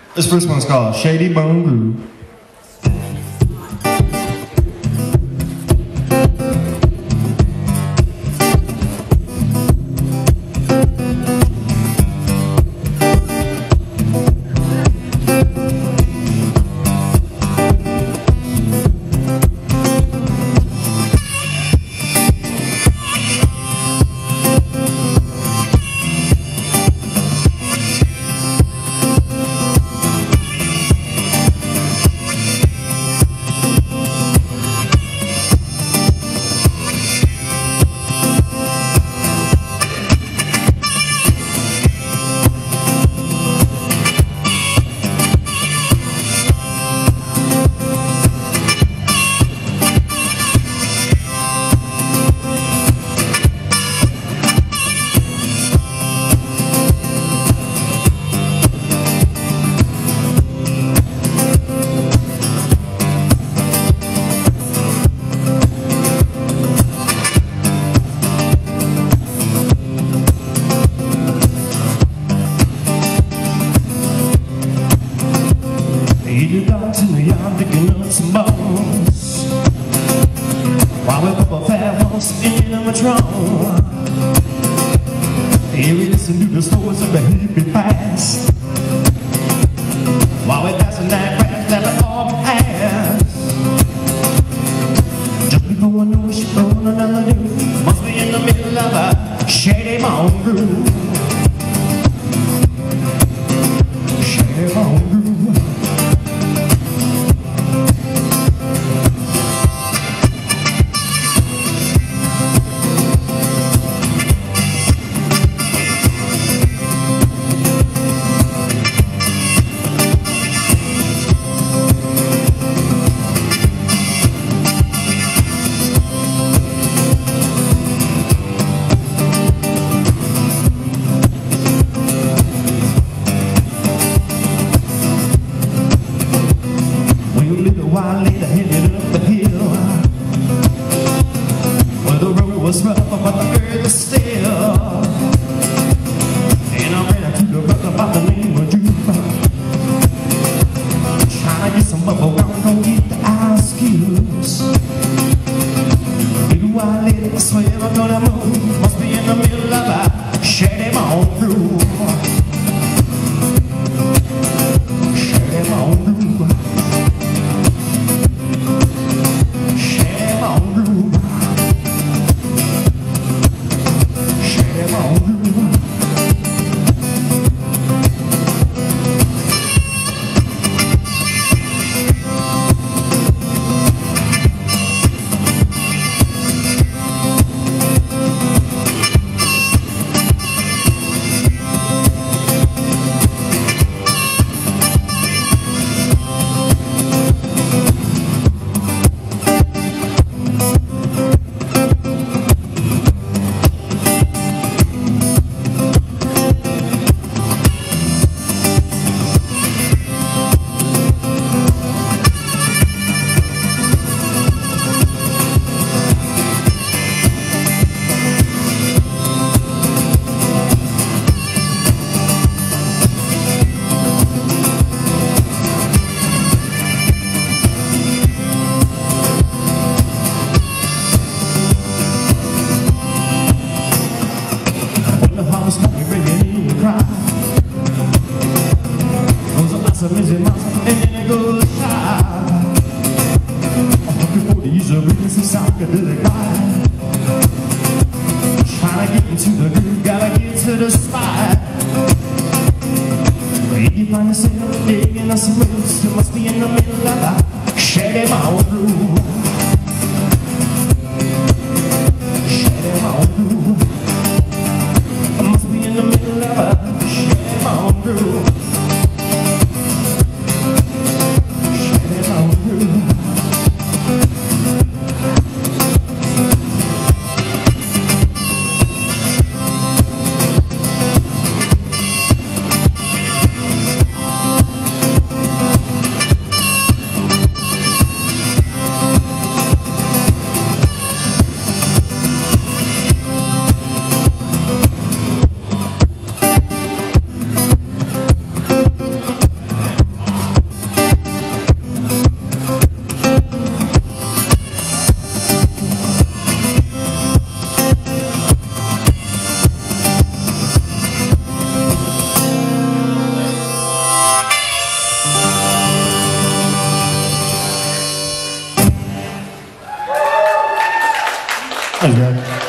This first one's called Shady Bone Groove. You got to me, I'm digging up some bones while we put a fat horse in my trunk. Here we listen to the stories of the hippie past while we passing that crash that we all pass. Just before I know she's on another day, must be in the middle of a shady bone groove. Shady bone groove. While later headed up the hill where the road was rough but the earth was still, and I ran into the brother by the name of Jukebox, trying to get some bubble gum, don't get the ice cubes. Little while later I swear I'm gonna move, must be in the middle of a shady bone groove. Shady bone groove. Trying to get into the groove, gotta get to the spot. Where you find yourself digging on some roots, you must be in the middle of a shady bone groove. Shady bone groove. I must be in the middle of a shady bone groove. Shady bone groove. Thanks, guys.